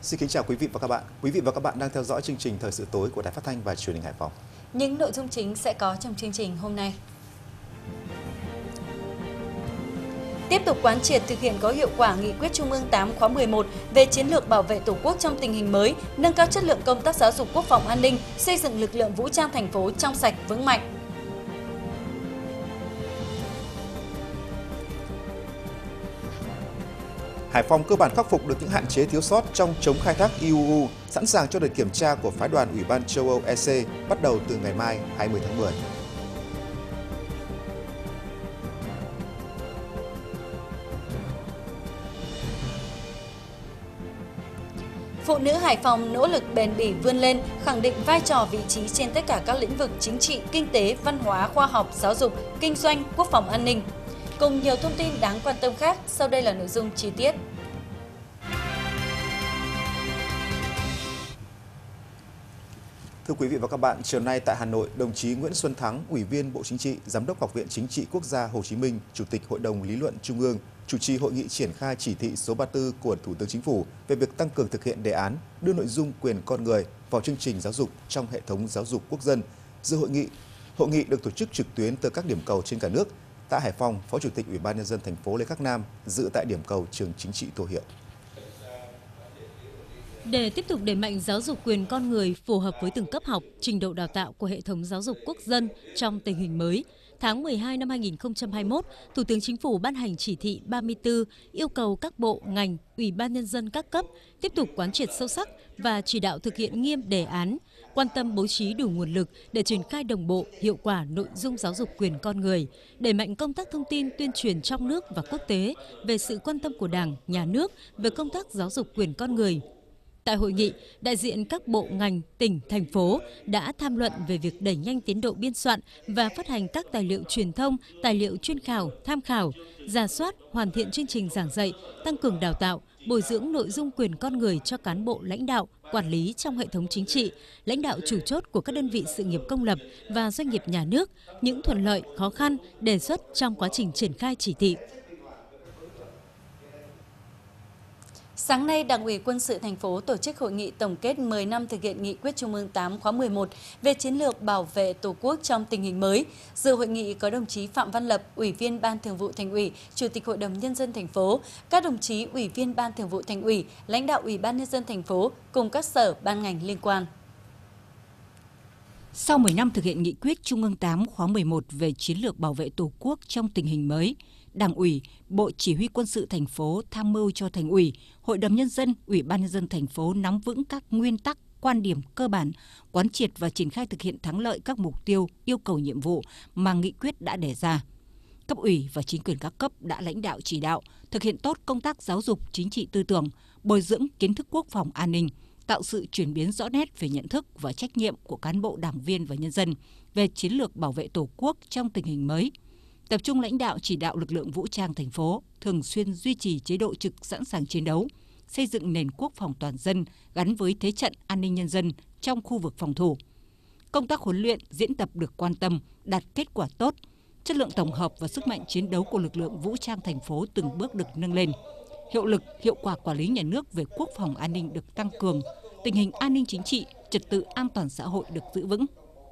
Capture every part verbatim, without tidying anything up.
Xin kính chào quý vị và các bạn. Quý vị và các bạn đang theo dõi chương trình Thời sự tối của Đài Phát thanh và Truyền hình Hải Phòng. Những nội dung chính sẽ có trong chương trình hôm nay. Tiếp tục quán triệt thực hiện có hiệu quả nghị quyết Trung ương tám khóa mười một về chiến lược bảo vệ Tổ quốc trong tình hình mới, nâng cao chất lượng công tác giáo dục quốc phòng an ninh, xây dựng lực lượng vũ trang thành phố trong sạch vững mạnh. Hải Phòng cơ bản khắc phục được những hạn chế thiếu sót trong chống khai thác i u u, sẵn sàng cho đợt kiểm tra của phái đoàn Ủy ban châu Âu e xê bắt đầu từ ngày mai hai mươi tháng mười. Phụ nữ Hải Phòng nỗ lực bền bỉ vươn lên, khẳng định vai trò vị trí trên tất cả các lĩnh vực chính trị, kinh tế, văn hóa, khoa học, giáo dục, kinh doanh, quốc phòng an ninh. Cùng nhiều thông tin đáng quan tâm khác, sau đây là nội dung chi tiết. Thưa quý vị và các bạn, chiều nay tại Hà Nội, đồng chí Nguyễn Xuân Thắng, Ủy viên Bộ Chính trị, Giám đốc Học viện Chính trị Quốc gia Hồ Chí Minh, Chủ tịch Hội đồng Lý luận Trung ương, chủ trì hội nghị triển khai chỉ thị số ba mươi tư của Thủ tướng Chính phủ về việc tăng cường thực hiện đề án đưa nội dung quyền con người vào chương trình giáo dục trong hệ thống giáo dục quốc dân. Dự hội nghị, hội nghị được tổ chức trực tuyến từ các điểm cầu trên cả nước. Tại Hải Phòng, Phó Chủ tịch Ủy ban Nhân dân thành phố Lê Khắc Nam dự tại điểm cầu trường Chính trị Tô Hiệu. Để tiếp tục đẩy mạnh giáo dục quyền con người phù hợp với từng cấp học, trình độ đào tạo của hệ thống giáo dục quốc dân trong tình hình mới, tháng mười hai năm hai nghìn không trăm hai mươi mốt, Thủ tướng Chính phủ ban hành chỉ thị ba mươi tư yêu cầu các bộ, ngành, Ủy ban Nhân dân các cấp tiếp tục quán triệt sâu sắc và chỉ đạo thực hiện nghiêm đề án, quan tâm bố trí đủ nguồn lực để triển khai đồng bộ, hiệu quả nội dung giáo dục quyền con người, đẩy mạnh công tác thông tin tuyên truyền trong nước và quốc tế về sự quan tâm của Đảng, Nhà nước về công tác giáo dục quyền con người. Tại hội nghị, đại diện các bộ ngành, tỉnh, thành phố đã tham luận về việc đẩy nhanh tiến độ biên soạn và phát hành các tài liệu truyền thông, tài liệu chuyên khảo, tham khảo, rà soát, hoàn thiện chương trình giảng dạy, tăng cường đào tạo, bồi dưỡng nội dung quyền con người cho cán bộ lãnh đạo, quản lý trong hệ thống chính trị, lãnh đạo chủ chốt của các đơn vị sự nghiệp công lập và doanh nghiệp nhà nước, những thuận lợi, khó khăn, đề xuất trong quá trình triển khai chỉ thị. Sáng nay, Đảng ủy Quân sự thành phố tổ chức hội nghị tổng kết mười năm thực hiện nghị quyết Trung ương tám khóa mười một về chiến lược bảo vệ Tổ quốc trong tình hình mới. Dự hội nghị có đồng chí Phạm Văn Lập, Ủy viên Ban Thường vụ Thành ủy, Chủ tịch Hội đồng Nhân dân thành phố, các đồng chí Ủy viên Ban Thường vụ Thành ủy, lãnh đạo Ủy ban Nhân dân thành phố cùng các sở ban ngành liên quan. Sau mười năm thực hiện nghị quyết Trung ương tám khóa mười một về chiến lược bảo vệ Tổ quốc trong tình hình mới, Đảng ủy, Bộ Chỉ huy Quân sự thành phố tham mưu cho Thành ủy, Hội đồng Nhân dân, Ủy ban Nhân dân thành phố nắm vững các nguyên tắc, quan điểm cơ bản, quán triệt và triển khai thực hiện thắng lợi các mục tiêu, yêu cầu nhiệm vụ mà nghị quyết đã đề ra. Cấp ủy và chính quyền các cấp đã lãnh đạo chỉ đạo, thực hiện tốt công tác giáo dục chính trị tư tưởng, bồi dưỡng kiến thức quốc phòng an ninh, tạo sự chuyển biến rõ nét về nhận thức và trách nhiệm của cán bộ đảng viên và nhân dân về chiến lược bảo vệ Tổ quốc trong tình hình mới. Tập trung lãnh đạo chỉ đạo lực lượng vũ trang thành phố thường xuyên duy trì chế độ trực sẵn sàng chiến đấu, xây dựng nền quốc phòng toàn dân gắn với thế trận an ninh nhân dân trong khu vực phòng thủ. Công tác huấn luyện, diễn tập được quan tâm, đạt kết quả tốt, chất lượng tổng hợp và sức mạnh chiến đấu của lực lượng vũ trang thành phố từng bước được nâng lên. Hiệu lực, hiệu quả quản lý nhà nước về quốc phòng an ninh được tăng cường, tình hình an ninh chính trị, trật tự an toàn xã hội được giữ vững.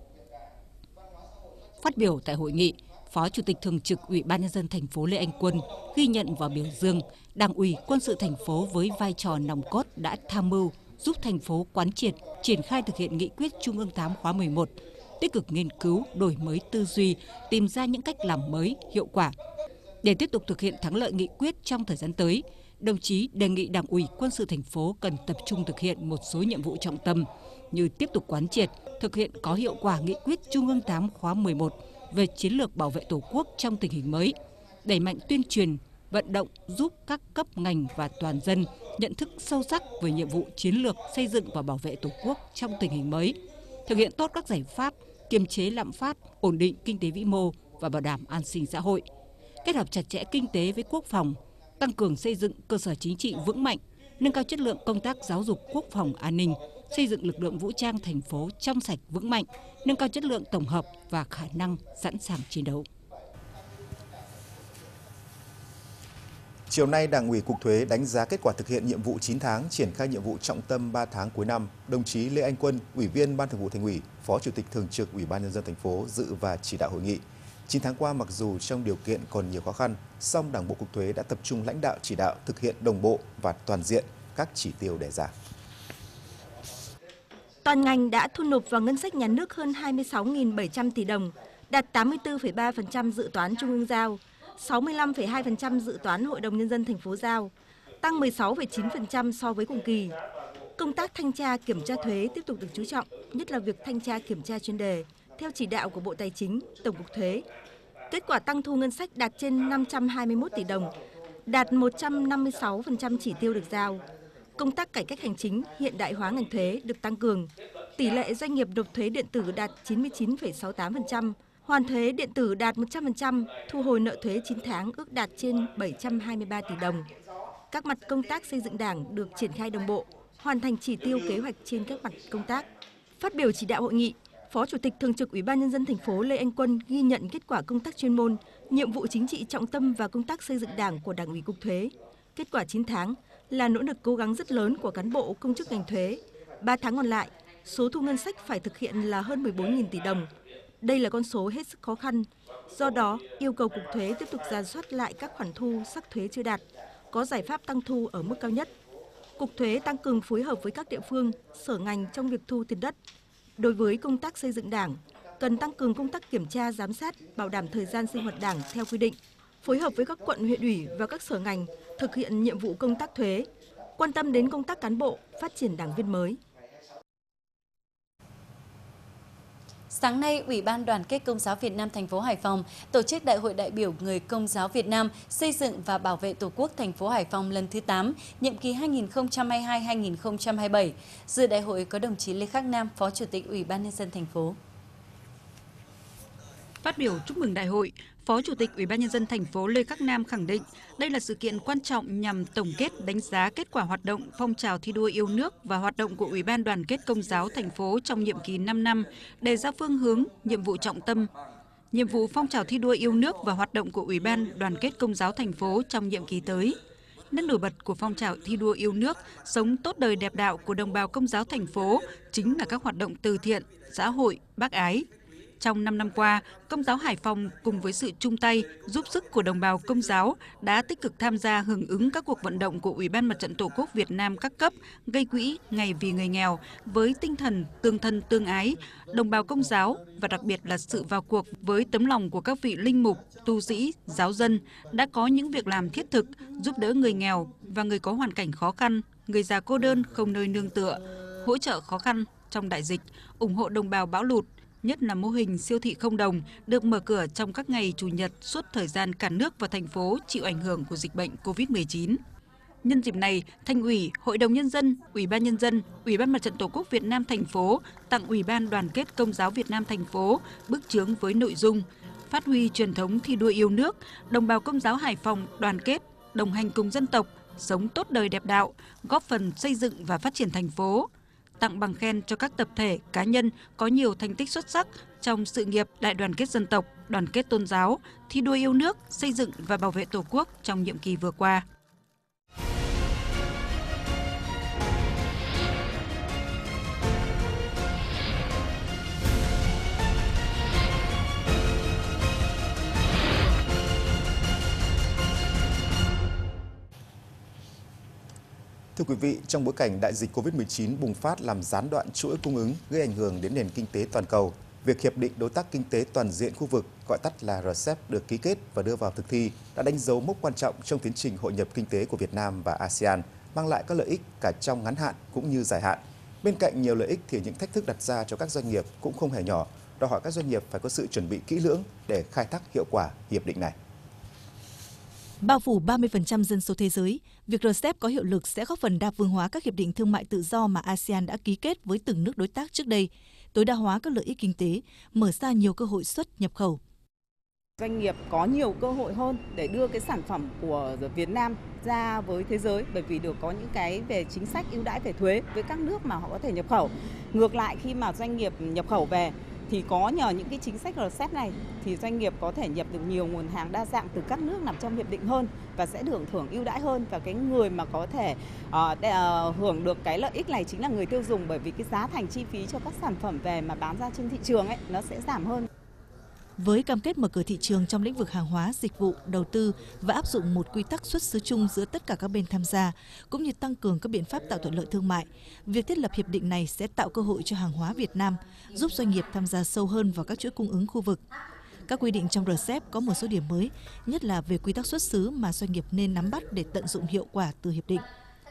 Phát biểu tại hội nghị, Phó Chủ tịch Thường trực Ủy ban Nhân dân thành phố Lê Anh Quân ghi nhận và biểu dương Đảng ủy Quân sự thành phố với vai trò nòng cốt đã tham mưu giúp thành phố quán triệt, triển khai thực hiện nghị quyết Trung ương tám khóa mười một, tích cực nghiên cứu, đổi mới tư duy, tìm ra những cách làm mới, hiệu quả. Để tiếp tục thực hiện thắng lợi nghị quyết trong thời gian tới, đồng chí đề nghị Đảng ủy Quân sự thành phố cần tập trung thực hiện một số nhiệm vụ trọng tâm như tiếp tục quán triệt, thực hiện có hiệu quả nghị quyết Trung ương tám khóa mười một về chiến lược bảo vệ Tổ quốc trong tình hình mới, đẩy mạnh tuyên truyền, vận động giúp các cấp ngành và toàn dân nhận thức sâu sắc về nhiệm vụ chiến lược xây dựng và bảo vệ Tổ quốc trong tình hình mới, thực hiện tốt các giải pháp kiềm chế lạm phát, ổn định kinh tế vĩ mô và bảo đảm an sinh xã hội, kết hợp chặt chẽ kinh tế với quốc phòng, tăng cường xây dựng cơ sở chính trị vững mạnh, nâng cao chất lượng công tác giáo dục quốc phòng an ninh, xây dựng lực lượng vũ trang thành phố trong sạch vững mạnh, nâng cao chất lượng tổng hợp và khả năng sẵn sàng chiến đấu. Chiều nay, Đảng ủy Cục Thuế đánh giá kết quả thực hiện nhiệm vụ chín tháng triển khai nhiệm vụ trọng tâm ba tháng cuối năm. Đồng chí Lê Anh Quân, Ủy viên Ban Thường vụ Thành ủy, Phó Chủ tịch Thường trực Ủy ban Nhân dân thành phố dự và chỉ đạo hội nghị. chín tháng qua, mặc dù trong điều kiện còn nhiều khó khăn, song Đảng bộ Cục Thuế đã tập trung lãnh đạo chỉ đạo thực hiện đồng bộ và toàn diện các chỉ tiêu đề ra. Toàn ngành đã thu nộp vào ngân sách nhà nước hơn hai mươi sáu nghìn bảy trăm tỷ đồng, đạt tám mươi tư phẩy ba phần trăm dự toán Trung ương giao, sáu mươi lăm phẩy hai phần trăm dự toán Hội đồng Nhân dân thành phố giao, tăng mười sáu phẩy chín phần trăm so với cùng kỳ. Công tác thanh tra kiểm tra thuế tiếp tục được chú trọng, nhất là việc thanh tra kiểm tra chuyên đề, theo chỉ đạo của Bộ Tài chính, Tổng cục Thuế. Kết quả tăng thu ngân sách đạt trên năm trăm hai mươi mốt tỷ đồng, đạt một trăm năm mươi sáu phần trăm chỉ tiêu được giao. Công tác cải cách hành chính, hiện đại hóa ngành thuế được tăng cường. Tỷ lệ doanh nghiệp nộp thuế điện tử đạt chín mươi chín phẩy sáu mươi tám phần trăm, hoàn thuế điện tử đạt một trăm phần trăm, thu hồi nợ thuế chín tháng ước đạt trên bảy trăm hai mươi ba tỷ đồng. Các mặt công tác xây dựng Đảng được triển khai đồng bộ, hoàn thành chỉ tiêu kế hoạch trên các mặt công tác. Phát biểu chỉ đạo hội nghị, Phó Chủ tịch Thường trực Ủy ban Nhân dân thành phố Lê Anh Quân ghi nhận kết quả công tác chuyên môn, nhiệm vụ chính trị trọng tâm và công tác xây dựng Đảng của Đảng ủy Cục Thuế. Kết quả chín tháng là nỗ lực cố gắng rất lớn của cán bộ công chức ngành thuế. ba tháng còn lại, số thu ngân sách phải thực hiện là hơn mười bốn nghìn tỷ đồng. Đây là con số hết sức khó khăn. Do đó, yêu cầu Cục Thuế tiếp tục rà soát lại các khoản thu sắc thuế chưa đạt, có giải pháp tăng thu ở mức cao nhất. Cục Thuế tăng cường phối hợp với các địa phương, sở ngành trong việc thu tiền đất. Đối với công tác xây dựng Đảng, cần tăng cường công tác kiểm tra, giám sát, bảo đảm thời gian sinh hoạt Đảng theo quy định, phối hợp với các quận, huyện ủy và các sở ngành thực hiện nhiệm vụ công tác thuế, quan tâm đến công tác cán bộ, phát triển đảng viên mới. Sáng nay, Ủy ban Đoàn kết Công giáo Việt Nam thành phố Hải Phòng tổ chức Đại hội đại biểu người Công giáo Việt Nam xây dựng và bảo vệ Tổ quốc thành phố Hải Phòng lần thứ tám, nhiệm kỳ hai nghìn không trăm hai mươi hai đến hai nghìn không trăm hai mươi bảy. Dự đại hội có đồng chí Lê Khắc Nam, Phó Chủ tịch Ủy ban Nhân dân thành phố. Phát biểu chúc mừng đại hội, Phó Chủ tịch Ủy ban Nhân dân thành phố Lê Khắc Nam khẳng định đây là sự kiện quan trọng nhằm tổng kết đánh giá kết quả hoạt động phong trào thi đua yêu nước và hoạt động của Ủy ban Đoàn kết Công giáo thành phố trong nhiệm kỳ năm năm, đề ra phương hướng, nhiệm vụ trọng tâm. Nhiệm vụ phong trào thi đua yêu nước và hoạt động của Ủy ban Đoàn kết Công giáo thành phố trong nhiệm kỳ tới. Nét nổi bật của phong trào thi đua yêu nước, sống tốt đời đẹp đạo của đồng bào Công giáo thành phố chính là các hoạt động từ thiện, xã hội, bác ái. Trong năm năm qua, Công giáo Hải Phòng cùng với sự chung tay, giúp sức của đồng bào Công giáo đã tích cực tham gia hưởng ứng các cuộc vận động của Ủy ban Mặt trận Tổ quốc Việt Nam các cấp, gây quỹ Ngày vì người nghèo với tinh thần tương thân tương ái, đồng bào Công giáo và đặc biệt là sự vào cuộc với tấm lòng của các vị linh mục, tu sĩ, giáo dân đã có những việc làm thiết thực giúp đỡ người nghèo và người có hoàn cảnh khó khăn, người già cô đơn không nơi nương tựa, hỗ trợ khó khăn trong đại dịch, ủng hộ đồng bào bão lụt, nhất là mô hình siêu thị không đồng được mở cửa trong các ngày Chủ nhật suốt thời gian cả nước và thành phố chịu ảnh hưởng của dịch bệnh covid mười chín. Nhân dịp này, Thành ủy, Hội đồng Nhân dân, Ủy ban Nhân dân, Ủy ban Mặt trận Tổ quốc Việt Nam thành phố tặng Ủy ban Đoàn kết Công giáo Việt Nam thành phố bức chướng với nội dung phát huy truyền thống thi đua yêu nước, đồng bào Công giáo Hải Phòng đoàn kết, đồng hành cùng dân tộc, sống tốt đời đẹp đạo, góp phần xây dựng và phát triển thành phố. Tặng bằng khen cho các tập thể, cá nhân có nhiều thành tích xuất sắc trong sự nghiệp đại đoàn kết dân tộc, đoàn kết tôn giáo, thi đua yêu nước, xây dựng và bảo vệ Tổ quốc trong nhiệm kỳ vừa qua. Thưa quý vị, trong bối cảnh đại dịch covid mười chín bùng phát làm gián đoạn chuỗi cung ứng gây ảnh hưởng đến nền kinh tế toàn cầu, việc Hiệp định Đối tác Kinh tế Toàn diện khu vực, gọi tắt là rờ xê e pê, được ký kết và đưa vào thực thi đã đánh dấu mốc quan trọng trong tiến trình hội nhập kinh tế của Việt Nam và a sê an, mang lại các lợi ích cả trong ngắn hạn cũng như dài hạn. Bên cạnh nhiều lợi ích thì những thách thức đặt ra cho các doanh nghiệp cũng không hề nhỏ, đòi hỏi các doanh nghiệp phải có sự chuẩn bị kỹ lưỡng để khai thác hiệu quả hiệp định này. Bao phủ ba mươi phần trăm dân số thế giới, việc rờ xê e pê có hiệu lực sẽ góp phần đa phương hóa các hiệp định thương mại tự do mà a sê an đã ký kết với từng nước đối tác trước đây, tối đa hóa các lợi ích kinh tế, mở ra nhiều cơ hội xuất nhập khẩu. Doanh nghiệp có nhiều cơ hội hơn để đưa cái sản phẩm của Việt Nam ra với thế giới, bởi vì được có những cái về chính sách ưu đãi về thuế với các nước mà họ có thể nhập khẩu. Ngược lại, khi mà doanh nghiệp nhập khẩu về Thì có nhờ những cái chính sách rờ xê e pê này thì doanh nghiệp có thể nhập được nhiều nguồn hàng đa dạng từ các nước nằm trong hiệp định hơn và sẽ được hưởng ưu đãi hơn, và cái người mà có thể uh, để, uh, hưởng được cái lợi ích này chính là người tiêu dùng, bởi vì cái giá thành chi phí cho các sản phẩm về mà bán ra trên thị trường ấy nó sẽ giảm hơn. Với cam kết mở cửa thị trường trong lĩnh vực hàng hóa, dịch vụ, đầu tư và áp dụng một quy tắc xuất xứ chung giữa tất cả các bên tham gia, cũng như tăng cường các biện pháp tạo thuận lợi thương mại, việc thiết lập hiệp định này sẽ tạo cơ hội cho hàng hóa Việt Nam, giúp doanh nghiệp tham gia sâu hơn vào các chuỗi cung ứng khu vực. Các quy định trong rờ xê e pê có một số điểm mới, nhất là về quy tắc xuất xứ mà doanh nghiệp nên nắm bắt để tận dụng hiệu quả từ hiệp định.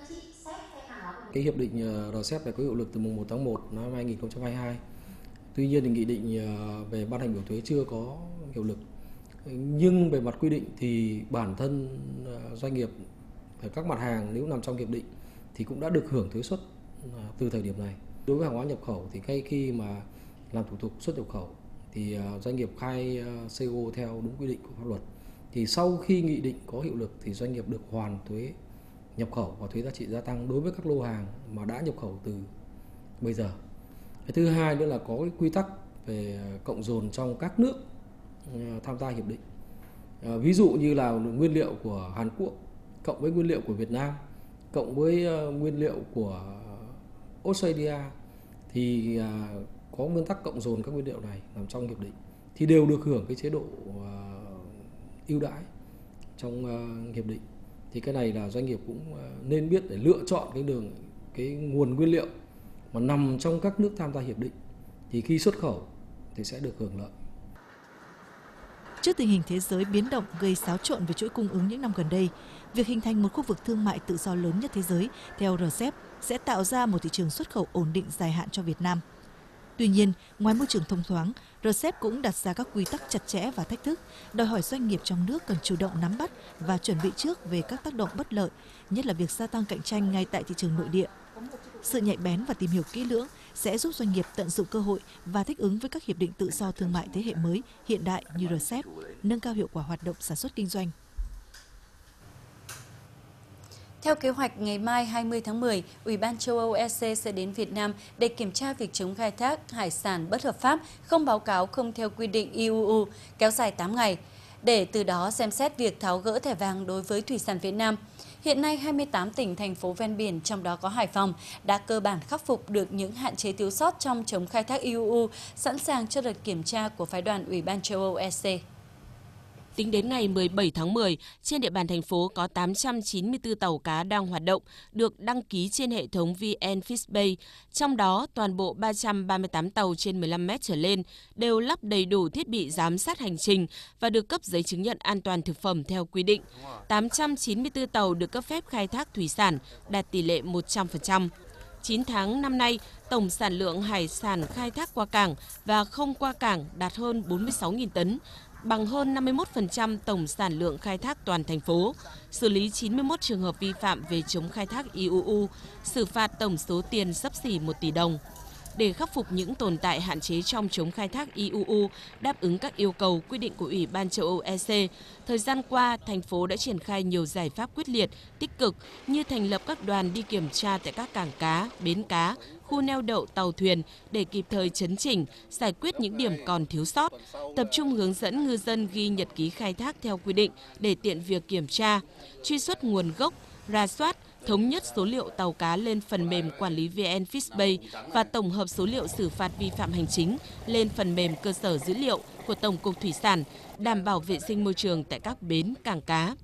Cái hiệp định rờ xê e pê này có hiệu lực từ mùng một tháng một năm hai nghìn không trăm hai mươi hai. Tuy nhiên thì nghị định về ban hành biểu thuế chưa có hiệu lực. Nhưng về mặt quy định thì bản thân doanh nghiệp các mặt hàng nếu nằm trong hiệp định thì cũng đã được hưởng thuế suất từ thời điểm này. Đối với hàng hóa nhập khẩu thì ngay khi mà làm thủ tục xuất nhập khẩu thì doanh nghiệp khai xê ô theo đúng quy định của pháp luật. Thì sau khi nghị định có hiệu lực thì doanh nghiệp được hoàn thuế nhập khẩu và thuế giá trị gia tăng đối với các lô hàng mà đã nhập khẩu từ bây giờ. Cái thứ hai nữa là có cái quy tắc về cộng dồn trong các nước tham gia hiệp định. À, ví dụ như là nguyên liệu của Hàn Quốc cộng với nguyên liệu của Việt Nam cộng với uh, nguyên liệu của Australia thì uh, có nguyên tắc cộng dồn các nguyên liệu này nằm trong hiệp định thì đều được hưởng cái chế độ uh, ưu đãi trong uh, hiệp định. Thì cái này là doanh nghiệp cũng uh, nên biết để lựa chọn cái đường cái nguồn nguyên liệu mà nằm trong các nước tham gia hiệp định thì khi xuất khẩu thì sẽ được hưởng lợi. Trước tình hình thế giới biến động gây xáo trộn về chuỗi cung ứng những năm gần đây, việc hình thành một khu vực thương mại tự do lớn nhất thế giới theo rờ xê e pê sẽ tạo ra một thị trường xuất khẩu ổn định dài hạn cho Việt Nam. Tuy nhiên, ngoài môi trường thông thoáng, rờ xê e pê cũng đặt ra các quy tắc chặt chẽ và thách thức, đòi hỏi doanh nghiệp trong nước cần chủ động nắm bắt và chuẩn bị trước về các tác động bất lợi, nhất là việc gia tăng cạnh tranh ngay tại thị trường nội địa. Sự nhạy bén và tìm hiểu kỹ lưỡng sẽ giúp doanh nghiệp tận dụng cơ hội và thích ứng với các hiệp định tự do thương mại thế hệ mới, hiện đại như rờ xê e pê, nâng cao hiệu quả hoạt động sản xuất kinh doanh. Theo kế hoạch, ngày mai hai mươi tháng mười, Ủy ban châu Âu E C sẽ đến Việt Nam để kiểm tra việc chống khai thác hải sản bất hợp pháp, không báo cáo không theo quy định e u u, kéo dài tám ngày, để từ đó xem xét việc tháo gỡ thẻ vàng đối với thủy sản Việt Nam. Hiện nay, hai mươi tám tỉnh, thành phố ven biển, trong đó có Hải Phòng, đã cơ bản khắc phục được những hạn chế thiếu sót trong chống khai thác e u u, sẵn sàng cho đợt kiểm tra của phái đoàn Ủy ban châu Âu E C. Tính đến ngày mười bảy tháng mười, trên địa bàn thành phố có tám trăm chín mươi tư tàu cá đang hoạt động, được đăng ký trên hệ thống vê en Fishbay. Trong đó, toàn bộ ba trăm ba mươi tám tàu trên mười lăm mét trở lên đều lắp đầy đủ thiết bị giám sát hành trình và được cấp giấy chứng nhận an toàn thực phẩm theo quy định. tám trăm chín mươi tư tàu được cấp phép khai thác thủy sản, đạt tỷ lệ một trăm phần trăm. chín tháng năm nay, tổng sản lượng hải sản khai thác qua cảng và không qua cảng đạt hơn bốn mươi sáu nghìn tấn, bằng hơn năm mươi mốt phần trăm tổng sản lượng khai thác toàn thành phố, xử lý chín mươi mốt trường hợp vi phạm về chống khai thác e u u, xử phạt tổng số tiền xấp xỉ một tỷ đồng. Để khắc phục những tồn tại hạn chế trong chống khai thác e u u, đáp ứng các yêu cầu quy định của Ủy ban châu Âu E C, thời gian qua, thành phố đã triển khai nhiều giải pháp quyết liệt, tích cực như thành lập các đoàn đi kiểm tra tại các cảng cá, bến cá, khu neo đậu tàu thuyền để kịp thời chấn chỉnh, giải quyết những điểm còn thiếu sót, tập trung hướng dẫn ngư dân ghi nhật ký khai thác theo quy định để tiện việc kiểm tra, truy xuất nguồn gốc, rà soát, thống nhất số liệu tàu cá lên phần mềm quản lý vê en Fishbay và tổng hợp số liệu xử phạt vi phạm hành chính lên phần mềm cơ sở dữ liệu của Tổng cục Thủy sản, đảm bảo vệ sinh môi trường tại các bến, cảng cá.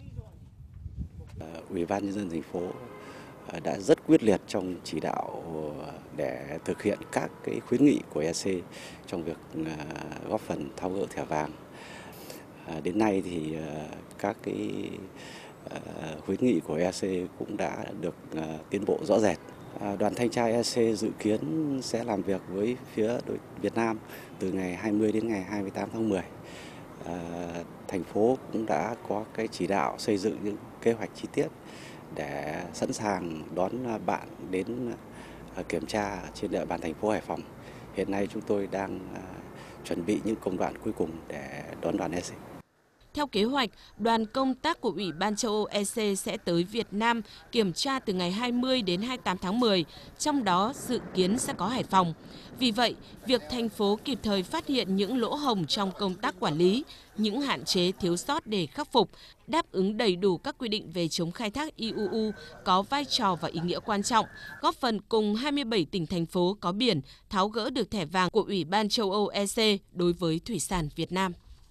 Ủy ban nhân dân thành phố đã rất quyết liệt trong chỉ đạo để thực hiện các cái khuyến nghị của E C trong việc góp phần tháo gỡ thẻ vàng. Đến nay thì các cái khuyến nghị của E C cũng đã được tiến bộ rõ rệt. Đoàn thanh tra E C dự kiến sẽ làm việc với phía đội Việt Nam từ ngày hai mươi đến ngày hai mươi tám tháng mười. Thành phố cũng đã có cái chỉ đạo xây dựng những kế hoạch chi tiết để sẵn sàng đón bạn đến kiểm tra trên địa bàn thành phố Hải Phòng. Hiện nay chúng tôi đang chuẩn bị những công đoạn cuối cùng để đón đoàn E C. Theo kế hoạch, đoàn công tác của Ủy ban châu Âu E C sẽ tới Việt Nam kiểm tra từ ngày hai mươi đến hai mươi tám tháng mười, trong đó dự kiến sẽ có Hải Phòng. Vì vậy, việc thành phố kịp thời phát hiện những lỗ hổng trong công tác quản lý, những hạn chế thiếu sót để khắc phục, đáp ứng đầy đủ các quy định về chống khai thác i u u có vai trò và ý nghĩa quan trọng, góp phần cùng hai mươi bảy tỉnh thành phố có biển tháo gỡ được thẻ vàng của Ủy ban châu Âu E C đối với thủy sản Việt Nam.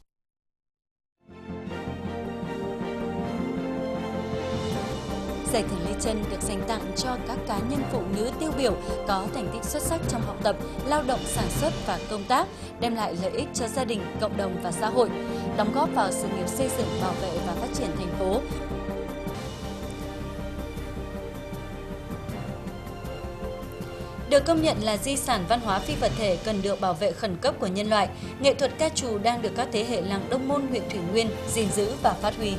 Giải thưởng Lê Chân được dành tặng cho các cá nhân phụ nữ tiêu biểu có thành tích xuất sắc trong học tập, lao động sản xuất và công tác, đem lại lợi ích cho gia đình, cộng đồng và xã hội, đóng góp vào sự nghiệp xây dựng, bảo vệ và phát triển thành phố. Được công nhận là di sản văn hóa phi vật thể cần được bảo vệ khẩn cấp của nhân loại, nghệ thuật ca trù đang được các thế hệ làng Đông Môn, huyện Thủy Nguyên gìn giữ và phát huy.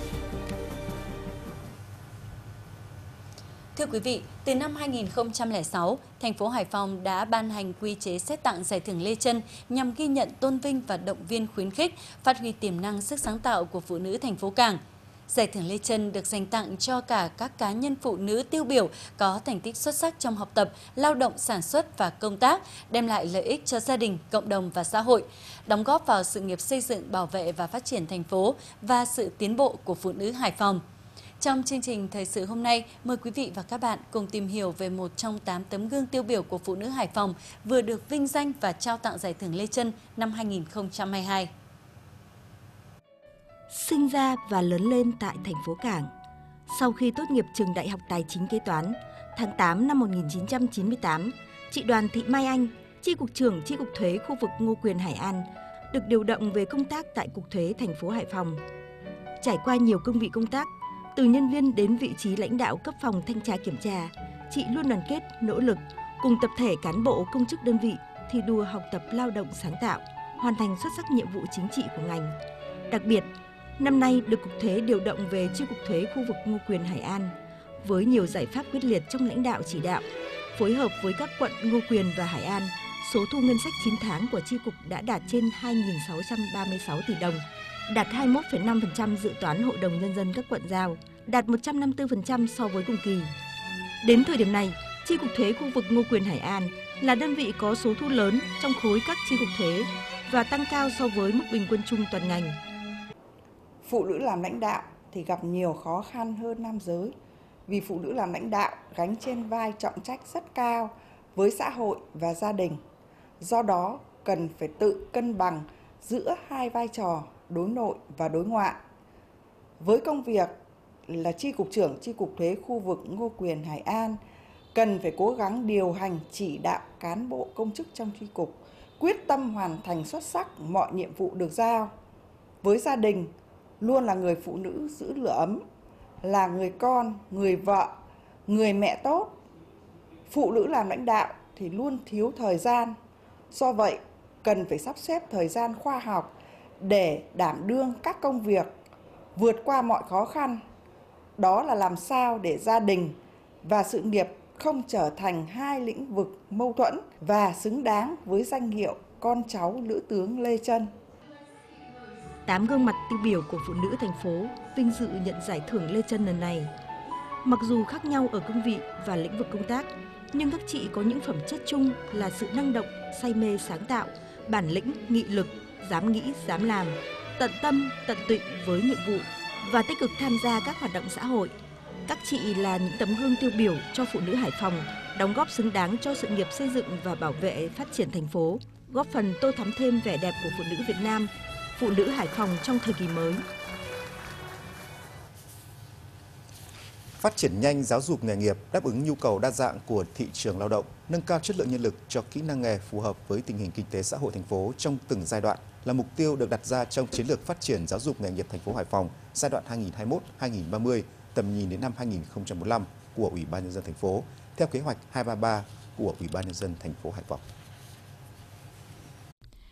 Thưa quý vị, từ năm hai nghìn không trăm lẻ sáu, thành phố Hải Phòng đã ban hành quy chế xét tặng Giải thưởng Lê Chân nhằm ghi nhận, tôn vinh và động viên khuyến khích, phát huy tiềm năng sức sáng tạo của phụ nữ thành phố Cảng. Giải thưởng Lê Chân được dành tặng cho cả các cá nhân phụ nữ tiêu biểu có thành tích xuất sắc trong học tập, lao động sản xuất và công tác, đem lại lợi ích cho gia đình, cộng đồng và xã hội, đóng góp vào sự nghiệp xây dựng, bảo vệ và phát triển thành phố và sự tiến bộ của phụ nữ Hải Phòng. Trong chương trình Thời sự hôm nay, mời quý vị và các bạn cùng tìm hiểu về một trong tám tấm gương tiêu biểu của phụ nữ Hải Phòng vừa được vinh danh và trao tặng Giải thưởng Lê Chân năm hai nghìn không trăm hai mươi hai. Sinh ra và lớn lên tại thành phố Cảng. Sau khi tốt nghiệp trường Đại học Tài chính Kế toán, tháng tám năm một nghìn chín trăm chín mươi tám, chị Đoàn Thị Mai Anh, Chi cục trưởng Chi cục Thuế khu vực Ngô Quyền Hải An, được điều động về công tác tại Cục Thuế thành phố Hải Phòng. Trải qua nhiều cương vị công tác, từ nhân viên đến vị trí lãnh đạo cấp phòng thanh tra kiểm tra, chị luôn đoàn kết, nỗ lực cùng tập thể cán bộ công chức đơn vị thi đua học tập lao động sáng tạo, hoàn thành xuất sắc nhiệm vụ chính trị của ngành. Đặc biệt, năm nay được Cục Thuế điều động về Chi cục Thuế khu vực Ngô Quyền Hải An với nhiều giải pháp quyết liệt trong lãnh đạo chỉ đạo, phối hợp với các quận Ngô Quyền và Hải An, số thu ngân sách chín tháng của chi cục đã đạt trên hai nghìn sáu trăm ba mươi sáu tỷ đồng, đạt hai mươi mốt phẩy năm phần trăm dự toán Hội đồng Nhân dân các quận giao, đạt một trăm năm mươi tư phần trăm so với cùng kỳ. Đến thời điểm này, Chi cục Thuế khu vực Ngô Quyền Hải An là đơn vị có số thu lớn trong khối các chi cục thuế và tăng cao so với mức bình quân chung toàn ngành. Phụ nữ làm lãnh đạo thì gặp nhiều khó khăn hơn nam giới, vì phụ nữ làm lãnh đạo gánh trên vai trọng trách rất cao với xã hội và gia đình. Do đó, cần phải tự cân bằng giữa hai vai trò đối nội và đối ngoại. Với công việc là Chi cục trưởng Chi cục Thuế khu vực Ngô Quyền Hải An, cần phải cố gắng điều hành chỉ đạo cán bộ công chức trong chi cục, quyết tâm hoàn thành xuất sắc mọi nhiệm vụ được giao. Với gia đình, luôn là người phụ nữ giữ lửa ấm, là người con, người vợ, người mẹ tốt. Phụ nữ làm lãnh đạo thì luôn thiếu thời gian. Do vậy, cần phải sắp xếp thời gian khoa học để đảm đương các công việc, vượt qua mọi khó khăn. Đó là làm sao để gia đình và sự nghiệp không trở thành hai lĩnh vực mâu thuẫn và xứng đáng với danh hiệu con cháu nữ tướng Lê Chân. Tám gương mặt tiêu biểu của phụ nữ thành phố vinh dự nhận giải thưởng Lê Chân lần này. Mặc dù khác nhau ở cương vị và lĩnh vực công tác, nhưng các chị có những phẩm chất chung là sự năng động, say mê sáng tạo, bản lĩnh, nghị lực, dám nghĩ, dám làm, tận tâm, tận tụy với nhiệm vụ và tích cực tham gia các hoạt động xã hội. Các chị là những tấm gương tiêu biểu cho phụ nữ Hải Phòng, đóng góp xứng đáng cho sự nghiệp xây dựng và bảo vệ phát triển thành phố, góp phần tô thắm thêm vẻ đẹp của phụ nữ Việt Nam, phụ nữ Hải Phòng trong thời kỳ mới. Phát triển nhanh giáo dục nghề nghiệp, đáp ứng nhu cầu đa dạng của thị trường lao động, nâng cao chất lượng nhân lực cho kỹ năng nghề phù hợp với tình hình kinh tế xã hội thành phố trong từng giai đoạn là mục tiêu được đặt ra trong chiến lược phát triển giáo dục nghề nghiệp thành phố Hải Phòng giai đoạn hai nghìn không trăm hai mươi mốt đến hai nghìn không trăm ba mươi, tầm nhìn đến năm hai nghìn không trăm bốn mươi lăm của Ủy ban nhân dân thành phố theo kế hoạch hai ba ba của Ủy ban nhân dân thành phố Hải Phòng. Theo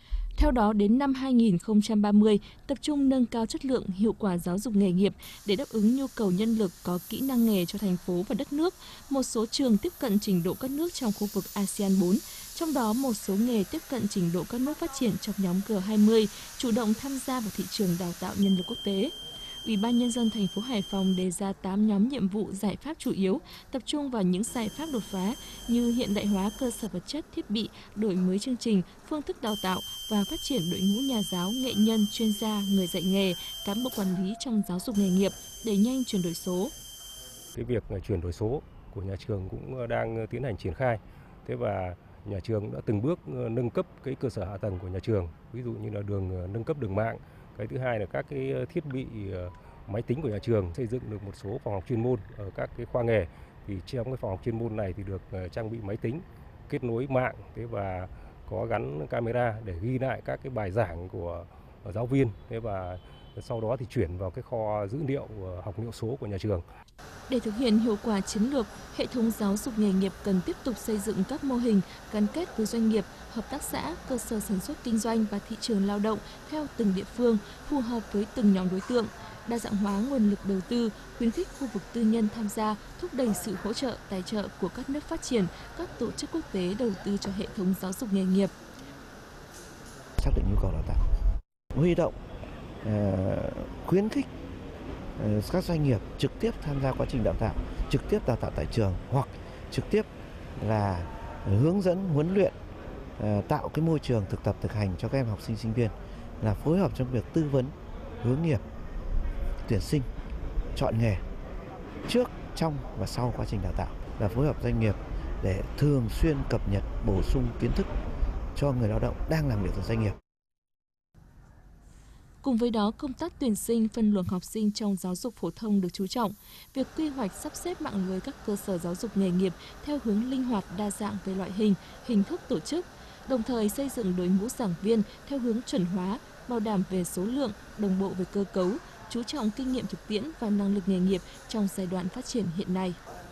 Theo đó, đến năm hai nghìn không trăm ba mươi, tập trung nâng cao chất lượng, hiệu quả giáo dục nghề nghiệp để đáp ứng nhu cầu nhân lực có kỹ năng nghề cho thành phố và đất nước. Một số trường tiếp cận trình độ các nước trong khu vực a sê an bốn, trong đó một số nghề tiếp cận trình độ các nước phát triển trong nhóm G hai mươi, chủ động tham gia vào thị trường đào tạo nhân lực quốc tế. Ủy ban Nhân dân thành phố Hải Phòng đề ra tám nhóm nhiệm vụ giải pháp chủ yếu, tập trung vào những giải pháp đột phá như hiện đại hóa cơ sở vật chất, thiết bị, đổi mới chương trình, phương thức đào tạo và phát triển đội ngũ nhà giáo, nghệ nhân, chuyên gia, người dạy nghề, cán bộ quản lý trong giáo dục nghề nghiệp, đẩy nhanh chuyển đổi số. Cái việc chuyển đổi số của nhà trường cũng đang tiến hành triển khai. Thế và nhà trường đã từng bước nâng cấp cái cơ sở hạ tầng của nhà trường, ví dụ như là đường nâng cấp đường mạng. Cái thứ hai là các cái thiết bị máy tính của nhà trường, xây dựng được một số phòng học chuyên môn ở các cái khoa nghề. Thì trong cái phòng học chuyên môn này thì được trang bị máy tính, kết nối mạng, thế và có gắn camera để ghi lại các cái bài giảng của giáo viên. Thế và sau đó thì chuyển vào cái kho dữ liệu học liệu số của nhà trường. Để thực hiện hiệu quả chiến lược, hệ thống giáo dục nghề nghiệp cần tiếp tục xây dựng các mô hình gắn kết với doanh nghiệp, hợp tác xã, cơ sở sản xuất kinh doanh và thị trường lao động theo từng địa phương, phù hợp với từng nhóm đối tượng, đa dạng hóa nguồn lực đầu tư, khuyến khích khu vực tư nhân tham gia, thúc đẩy sự hỗ trợ, tài trợ của các nước phát triển, các tổ chức quốc tế đầu tư cho hệ thống giáo dục nghề nghiệp. Xác định nhu cầu đào tạo, huy động, khuyến khích các doanh nghiệp trực tiếp tham gia quá trình đào tạo, trực tiếp đào tạo tại trường hoặc trực tiếp là hướng dẫn, huấn luyện, tạo cái môi trường thực tập thực hành cho các em học sinh sinh viên, là phối hợp trong việc tư vấn, hướng nghiệp, tuyển sinh, chọn nghề trước, trong và sau quá trình đào tạo, là phối hợp doanh nghiệp để thường xuyên cập nhật, bổ sung kiến thức cho người lao động đang làm việc ở doanh nghiệp. Cùng với đó, công tác tuyển sinh, phân luồng học sinh trong giáo dục phổ thông được chú trọng. Việc quy hoạch sắp xếp mạng lưới các cơ sở giáo dục nghề nghiệp theo hướng linh hoạt, đa dạng về loại hình, hình thức tổ chức, đồng thời xây dựng đội ngũ giảng viên theo hướng chuẩn hóa, bảo đảm về số lượng, đồng bộ về cơ cấu, chú trọng kinh nghiệm thực tiễn và năng lực nghề nghiệp trong giai đoạn phát triển hiện nay.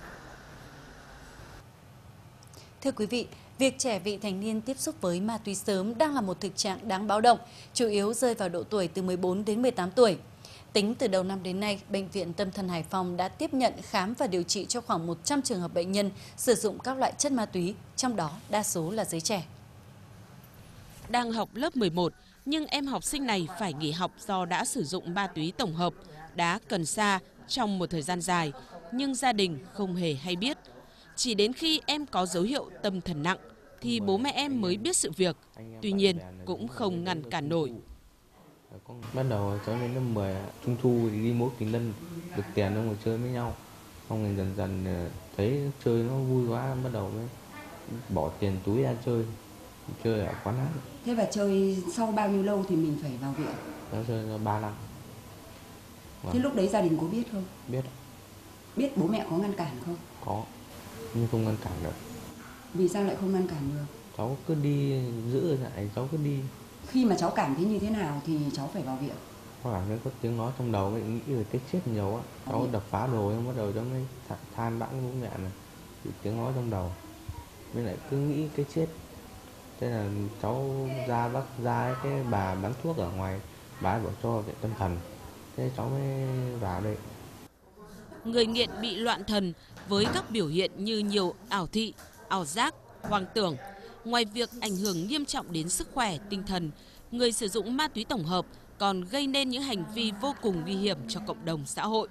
Thưa quý vị, việc trẻ vị thành niên tiếp xúc với ma túy sớm đang là một thực trạng đáng báo động, chủ yếu rơi vào độ tuổi từ mười bốn đến mười tám tuổi. Tính từ đầu năm đến nay, Bệnh viện Tâm thần Hải Phòng đã tiếp nhận, khám và điều trị cho khoảng một trăm trường hợp bệnh nhân sử dụng các loại chất ma túy, trong đó đa số là giới trẻ. Đang học lớp mười một, nhưng em học sinh này phải nghỉ học do đã sử dụng ma túy tổng hợp, đá cần sa trong một thời gian dài, nhưng gia đình không hề hay biết. Chỉ đến khi em có dấu hiệu tâm thần nặng thì bố mẹ em mới biết sự việc, tuy nhiên cũng không ngăn cản nổi. Bắt đầu cháu lên lớp mười, trung thu thì đi mỗi kính lân được tiền xong rồi chơi với nhau. Xong rồi dần dần thấy chơi nó vui quá, bắt đầu mới bỏ tiền túi ra chơi, chơi ở quán hát. Thế và chơi sau bao nhiêu lâu thì mình phải vào viện? Cháu chơi ba năm. Vâng. Thế lúc đấy gia đình có biết không? Biết. Biết bố mẹ có ngăn cản không? Có, nhưng không ngăn cản được. Vì sao lại không ngăn cản được? Cháu cứ đi giữ lại, cháu cứ đi. Khi mà cháu cảm thấy như thế nào thì cháu phải vào viện? Có cảm thấy có tiếng nói trong đầu, nghĩ về cái chết nhiều á. Cháu viện. Đập phá đồ, bắt đầu cháu mới than vãn bố mẹ này, tiếng nói trong đầu. Mới lại cứ nghĩ cái chết. Thế là cháu ra bác ra cái bà bán thuốc ở ngoài, bà ấy bảo cho viện tâm thần. Thế cháu mới vào đây. Người nghiện bị loạn thần với các biểu hiện như nhiều ảo thị, ảo giác, hoang tưởng. Ngoài việc ảnh hưởng nghiêm trọng đến sức khỏe, tinh thần, người sử dụng ma túy tổng hợp còn gây nên những hành vi vô cùng nguy hiểm cho cộng đồng xã hội.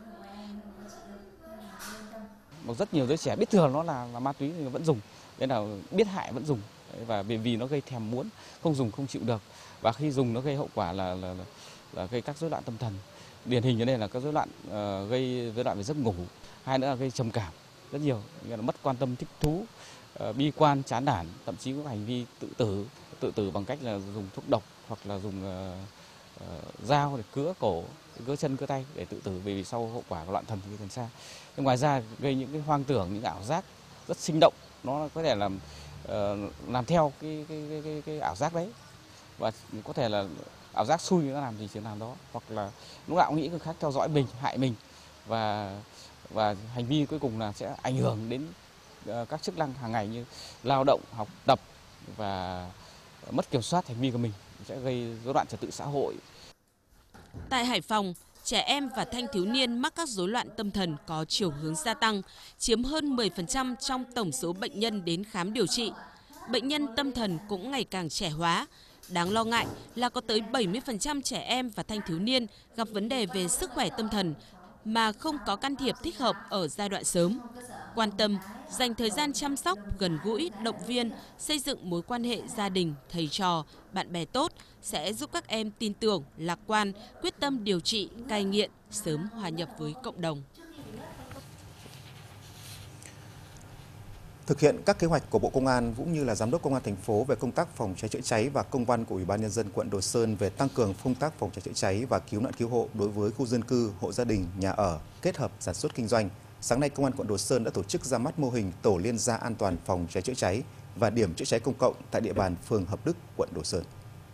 Rất nhiều giới trẻ biết thừa nó là, là ma túy nhưng vẫn dùng, nên là biết hại vẫn dùng, và vì vì nó gây thèm muốn, không dùng không chịu được, và khi dùng nó gây hậu quả là là, là, là gây các rối loạn tâm thần. Điển hình ở đây là các rối loạn uh, gây rối loạn về giấc ngủ, hai nữa là gây trầm cảm rất nhiều, nghĩa là mất quan tâm, thích thú, uh, bi quan, chán nản, thậm chí có hành vi tự tử, tự tử bằng cách là dùng thuốc độc hoặc là dùng uh, uh, dao để cứa cổ, cứa chân, cứa tay để tự tử, vì sau hậu quả của loạn thần thì cần sa. Ngoài ra gây những cái hoang tưởng, những ảo giác rất sinh động, nó có thể làm uh, làm theo cái cái, cái cái cái ảo giác đấy, và có thể là ảo giác xui nó làm gì chỉ làm đó, hoặc là lúc nào cũng nghĩ người khác theo dõi mình, hại mình, và và hành vi cuối cùng là sẽ ảnh hưởng đến uh, các chức năng hàng ngày như lao động, học tập và mất kiểm soát hành vi của mình, sẽ gây rối loạn trật tự xã hội. Tại Hải Phòng, trẻ em và thanh thiếu niên mắc các rối loạn tâm thần có chiều hướng gia tăng, chiếm hơn mười phần trăm trong tổng số bệnh nhân đến khám điều trị. Bệnh nhân tâm thần cũng ngày càng trẻ hóa. Đáng lo ngại là có tới bảy mươi phần trăm trẻ em và thanh thiếu niên gặp vấn đề về sức khỏe tâm thần mà không có can thiệp thích hợp ở giai đoạn sớm. Quan tâm, dành thời gian chăm sóc, gần gũi, động viên, xây dựng mối quan hệ gia đình, thầy trò, bạn bè tốt sẽ giúp các em tin tưởng, lạc quan, quyết tâm điều trị, cai nghiện, sớm hòa nhập với cộng đồng. Thực hiện các kế hoạch của Bộ Công an cũng như là Giám đốc Công an thành phố về công tác phòng cháy chữa cháy và công văn của Ủy ban Nhân dân quận Đồ Sơn về tăng cường công tác phòng cháy chữa cháy và cứu nạn cứu hộ đối với khu dân cư, hộ gia đình, nhà ở kết hợp sản xuất kinh doanh. Sáng nay, Công an quận Đồ Sơn đã tổ chức ra mắt mô hình tổ liên gia an toàn phòng cháy chữa cháy và điểm chữa cháy công cộng tại địa bàn phường Hợp Đức, quận Đồ Sơn.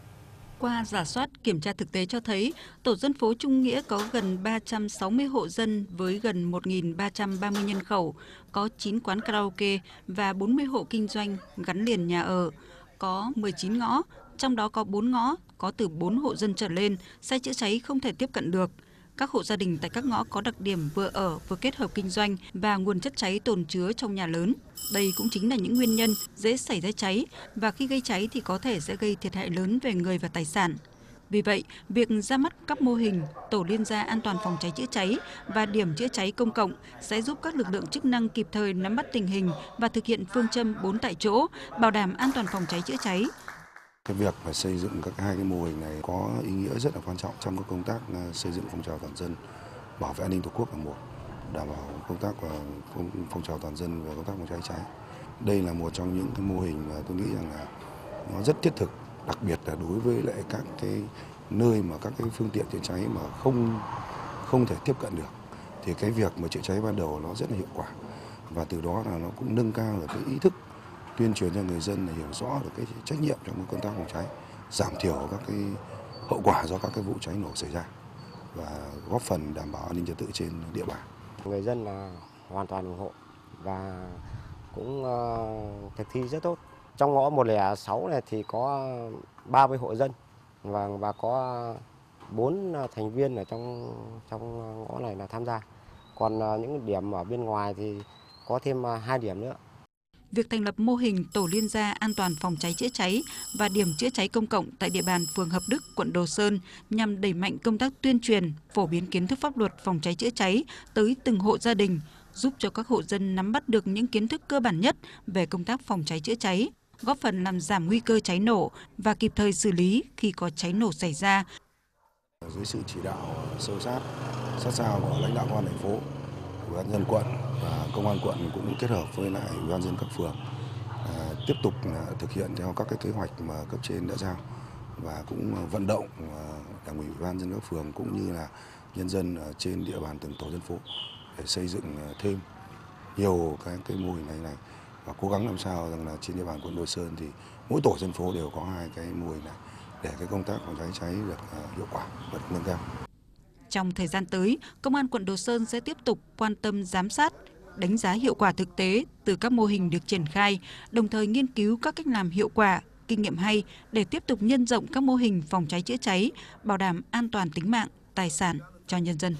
Qua rà soát kiểm tra thực tế cho thấy, tổ dân phố Trung Nghĩa có gần ba trăm sáu mươi hộ dân với gần một nghìn ba trăm ba mươi nhân khẩu, có chín quán karaoke và bốn mươi hộ kinh doanh gắn liền nhà ở, có mười chín ngõ, trong đó có bốn ngõ có từ bốn hộ dân trở lên, xe chữa cháy không thể tiếp cận được. Các hộ gia đình tại các ngõ có đặc điểm vừa ở vừa kết hợp kinh doanh và nguồn chất cháy tồn chứa trong nhà lớn. Đây cũng chính là những nguyên nhân dễ xảy ra cháy và khi gây cháy thì có thể sẽ gây thiệt hại lớn về người và tài sản. Vì vậy, việc ra mắt các mô hình tổ liên gia an toàn phòng cháy chữa cháy và điểm chữa cháy công cộng sẽ giúp các lực lượng chức năng kịp thời nắm bắt tình hình và thực hiện phương châm bốn tại chỗ, bảo đảm an toàn phòng cháy chữa cháy. Cái việc mà xây dựng các hai cái mô hình này có ý nghĩa rất là quan trọng trong các công tác xây dựng phong trào toàn dân, bảo vệ an ninh Tổ quốc là một, đảm bảo công tác và phong trào toàn dân và công tác phòng cháy cháy. Đây là một trong những cái mô hình mà tôi nghĩ rằng là nó rất thiết thực, đặc biệt là đối với lại các cái nơi mà các cái phương tiện chữa cháy mà không không thể tiếp cận được, thì cái việc mà chữa cháy ban đầu nó rất là hiệu quả và từ đó là nó cũng nâng cao được cái ý thức, tuyên truyền cho người dân là hiểu rõ được cái trách nhiệm trong công tác phòng cháy, giảm thiểu các cái hậu quả do các cái vụ cháy nổ xảy ra và góp phần đảm bảo an ninh trật tự trên địa bàn. Người dân là hoàn toàn ủng hộ và cũng uh, thực thi rất tốt. Trong ngõ một không sáu này thì có ba mươi hộ dân và và có bốn thành viên ở trong trong ngõ này là tham gia. Còn uh, những điểm ở bên ngoài thì có thêm uh, hai điểm nữa. Việc thành lập mô hình tổ liên gia an toàn phòng cháy chữa cháy và điểm chữa cháy công cộng tại địa bàn phường Hợp Đức, quận Đồ Sơn nhằm đẩy mạnh công tác tuyên truyền, phổ biến kiến thức pháp luật phòng cháy chữa cháy tới từng hộ gia đình, giúp cho các hộ dân nắm bắt được những kiến thức cơ bản nhất về công tác phòng cháy chữa cháy, góp phần làm giảm nguy cơ cháy nổ và kịp thời xử lý khi có cháy nổ xảy ra. Dưới sự chỉ đạo sâu sát, sát sao của lãnh đạo công an thành phố, Ủy ban nhân dân quận và công an quận cũng kết hợp với lại Ủy ban nhân dân các phường à, tiếp tục à, thực hiện theo các cái kế hoạch mà cấp trên đã giao và cũng vận động à, Đảng ủy Ủy ban nhân dân các phường cũng như là nhân dân ở trên địa bàn từng tổ dân phố để xây dựng thêm nhiều cái cái mô hình này này và cố gắng làm sao rằng là trên địa bàn quận Đồ Sơn thì mỗi tổ dân phố đều có hai cái mô hình này để cái công tác phòng cháy cháy được uh, hiệu quả và được nâng cao. Trong thời gian tới, Công an quận Đồ Sơn sẽ tiếp tục quan tâm giám sát, đánh giá hiệu quả thực tế từ các mô hình được triển khai, đồng thời nghiên cứu các cách làm hiệu quả, kinh nghiệm hay để tiếp tục nhân rộng các mô hình phòng cháy chữa cháy, bảo đảm an toàn tính mạng, tài sản cho nhân dân.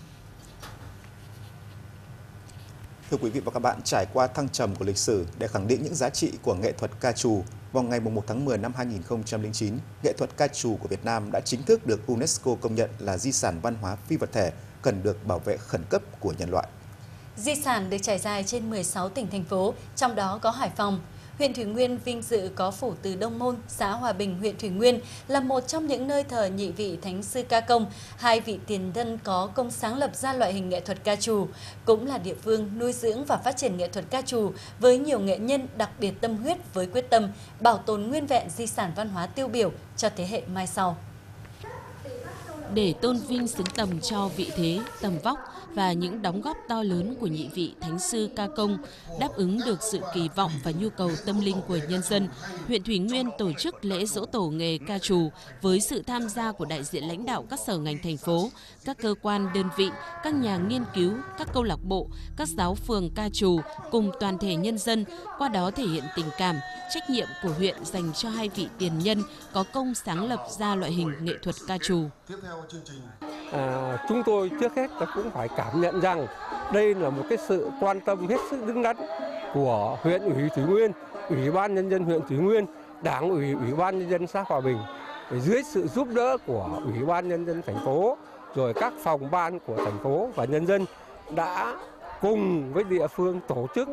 Thưa quý vị và các bạn, trải qua thăng trầm của lịch sử để khẳng định những giá trị của nghệ thuật ca trù, vào ngày một tháng mười năm hai nghìn không trăm lẻ chín, nghệ thuật ca trù của Việt Nam đã chính thức được UNESCO công nhận là di sản văn hóa phi vật thể cần được bảo vệ khẩn cấp của nhân loại. Di sản được trải dài trên mười sáu tỉnh thành phố, trong đó có Hải Phòng. Huyện Thủy Nguyên vinh dự có phủ Từ Đông Môn, xã Hòa Bình, huyện Thủy Nguyên là một trong những nơi thờ nhị vị thánh sư Ca Công, hai vị tiền thân có công sáng lập ra loại hình nghệ thuật ca trù, cũng là địa phương nuôi dưỡng và phát triển nghệ thuật ca trù với nhiều nghệ nhân đặc biệt tâm huyết với quyết tâm bảo tồn nguyên vẹn di sản văn hóa tiêu biểu cho thế hệ mai sau. Để tôn vinh xứng tầm cho vị thế, tầm vóc, và những đóng góp to lớn của nhị vị thánh sư ca công đáp ứng được sự kỳ vọng và nhu cầu tâm linh của nhân dân, huyện Thủy Nguyên tổ chức lễ giỗ tổ nghề ca trù với sự tham gia của đại diện lãnh đạo các sở ngành thành phố, các cơ quan đơn vị, các nhà nghiên cứu, các câu lạc bộ, các giáo phường ca trù cùng toàn thể nhân dân, qua đó thể hiện tình cảm, trách nhiệm của huyện dành cho hai vị tiền nhân có công sáng lập ra loại hình nghệ thuật ca trù. À, chúng tôi trước hết cũng phải cảm nhận rằng đây là một cái sự quan tâm hết sức đúng đắn của huyện ủy Thủy Nguyên, Ủy ban Nhân dân huyện Thủy Nguyên, Đảng ủy, Ủy ban Nhân dân xã Hòa Bình, dưới sự giúp đỡ của Ủy ban Nhân dân thành phố, rồi các phòng ban của thành phố và nhân dân đã cùng với địa phương tổ chức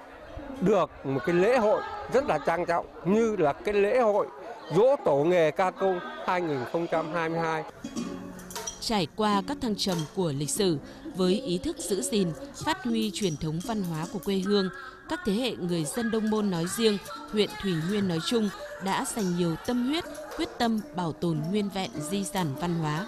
được một cái lễ hội rất là trang trọng như là cái lễ hội giỗ tổ nghề ca công hai nghìn không trăm hai mươi hai. Trải qua các thăng trầm của lịch sử, với ý thức giữ gìn, phát huy truyền thống văn hóa của quê hương, các thế hệ người dân Đông Môn nói riêng, huyện Thủy Nguyên nói chung đã dành nhiều tâm huyết, quyết tâm bảo tồn nguyên vẹn di sản văn hóa.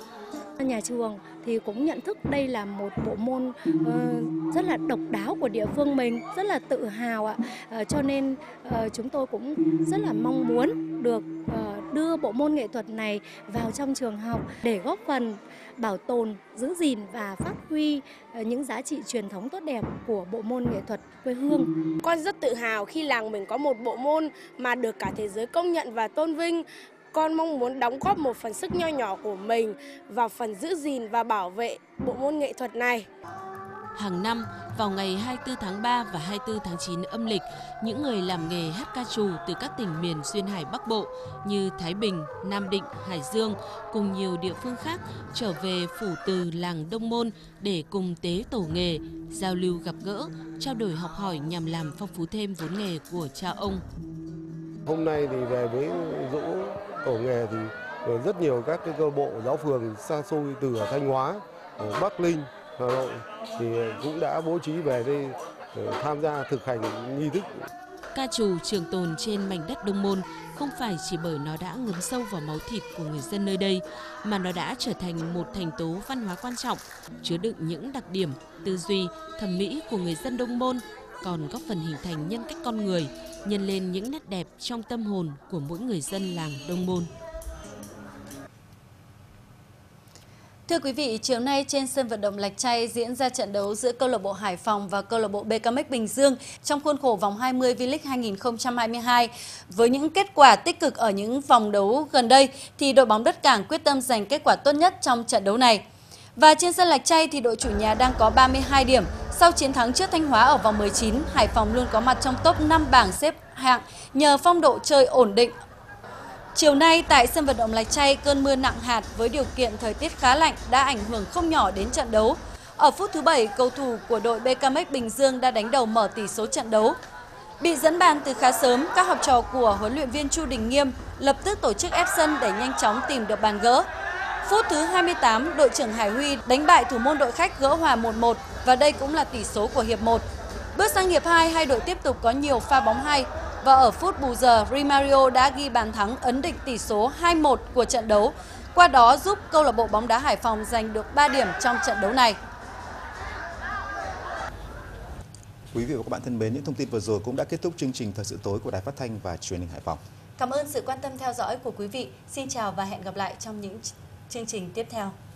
Nhà trường thì cũng nhận thức đây là một bộ môn uh, rất là độc đáo của địa phương mình, rất là tự hào ạ. Uh, cho nên uh, chúng tôi cũng rất là mong muốn được uh, đưa bộ môn nghệ thuật này vào trong trường học để góp phần bảo tồn, giữ gìn và phát huy uh, những giá trị truyền thống tốt đẹp của bộ môn nghệ thuật quê hương. Con rất tự hào khi làng mình có một bộ môn mà được cả thế giới công nhận và tôn vinh. Con mong muốn đóng góp một phần sức nho nhỏ của mình vào phần giữ gìn và bảo vệ bộ môn nghệ thuật này. Hàng năm, vào ngày hai mươi tư tháng ba và hai mươi tư tháng chín âm lịch, những người làm nghề hát ca trù từ các tỉnh miền Duyên Hải Bắc Bộ như Thái Bình, Nam Định, Hải Dương cùng nhiều địa phương khác trở về phủ từ làng Đông Môn để cùng tế tổ nghề, giao lưu gặp gỡ, trao đổi học hỏi nhằm làm phong phú thêm vốn nghề của cha ông. Hôm nay thì về với giỗ tổ nghề thì rất nhiều các cái cơ bộ giáo phường xa xôi từ ở Thanh Hóa, ở Bắc Ninh, Hà Nội thì cũng đã bố trí về đây để tham gia thực hành nghi thức. Ca trù trường tồn trên mảnh đất Đông Môn không phải chỉ bởi nó đã ngấm sâu vào máu thịt của người dân nơi đây, mà nó đã trở thành một thành tố văn hóa quan trọng, chứa đựng những đặc điểm, tư duy, thẩm mỹ của người dân Đông Môn, còn góp phần hình thành nhân cách con người, nhân lên những nét đẹp trong tâm hồn của mỗi người dân làng Đông Môn. Thưa quý vị, chiều nay trên sân vận động Lạch Tray diễn ra trận đấu giữa câu lạc bộ Hải Phòng và câu lạc bộ bê ca em ích Bình Dương trong khuôn khổ vòng hai mươi V-League hai nghìn không trăm hai mươi hai. Với những kết quả tích cực ở những vòng đấu gần đây, thì đội bóng Đất Cảng quyết tâm giành kết quả tốt nhất trong trận đấu này. Và trên sân Lạch Tray thì đội chủ nhà đang có ba mươi hai điểm. Sau chiến thắng trước Thanh Hóa ở vòng mười chín, Hải Phòng luôn có mặt trong top năm bảng xếp hạng nhờ phong độ chơi ổn định. Chiều nay tại sân vận động Lạch Tray, cơn mưa nặng hạt với điều kiện thời tiết khá lạnh đã ảnh hưởng không nhỏ đến trận đấu. Ở phút thứ bảy, cầu thủ của đội bê ca em ích Bình Dương đã đánh đầu mở tỷ số trận đấu. Bị dẫn bàn từ khá sớm, các học trò của huấn luyện viên Chu Đình Nghiêm lập tức tổ chức ép sân để nhanh chóng tìm được bàn gỡ. Phút thứ hai mươi tám, đội trưởng Hải Huy đánh bại thủ môn đội khách gỡ hòa một một và đây cũng là tỷ số của hiệp một. Bước sang hiệp hai, hai đội tiếp tục có nhiều pha bóng hay và ở phút bù giờ, Rimario đã ghi bàn thắng ấn định tỷ số hai một của trận đấu, qua đó giúp câu lạc bộ bóng đá Hải Phòng giành được ba điểm trong trận đấu này. Quý vị và các bạn thân mến, những thông tin vừa rồi cũng đã kết thúc chương trình Thời sự tối của Đài Phát thanh và Truyền hình Hải Phòng. Cảm ơn sự quan tâm theo dõi của quý vị. Xin chào và hẹn gặp lại trong những chương trình tiếp theo.